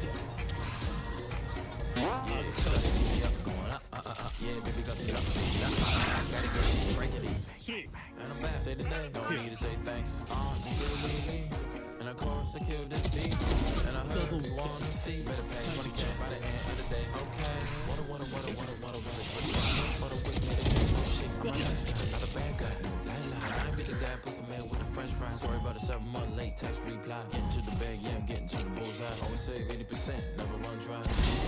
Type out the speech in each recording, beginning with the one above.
Yeah, baby, got some love. Gotta go break it. And I'm back, say today. Don't need to say thanks. And of course, I killed this beat. And I heard you on the feet. Better pay 20K by the end of the day. Okay. What with me to no shit. I'm a nice guy, not a bad guy. No lie. I ain't be the guy, put some man with the French fries. Sorry about a 7-month late text reply. Getting to the bag, yeah, I'm getting to the bullseye. Always save 80%, never run dry.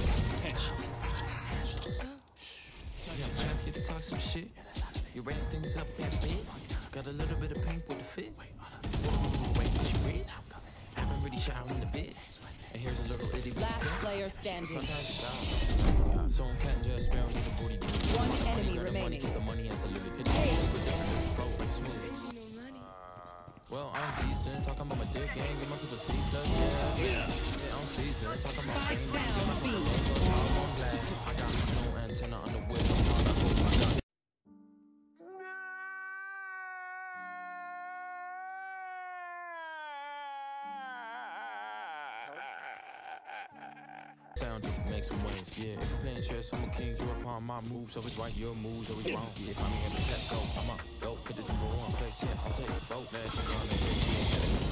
Yeah, I'm trying to get to talk some shit. You're rating things up that big. Got a little bit of pink with the fit. Wait, she rich? Haven't really showered in a bit. And here's a little itty bitty last player standing. Sometimes you got, so I'm catching just sparrow need the booty. One enemy remaining. Cause the money absolutely hit the flow like smooth. Well, I'm decent, talking about my dick game, give myself a C+, yeah, I'm seasoned, talking about game, give myself a logo, I'm glad, I got no antenna on the whip, sound to make some waves, yeah. If you're playing chess, I'm a king, you're a pawn. My moves always right, your moves always wrong. Yeah, if I'm here, let go, I'm up, go. Put the 2-for-1 place, yeah, I'll take it, both. Now she's gonna take it.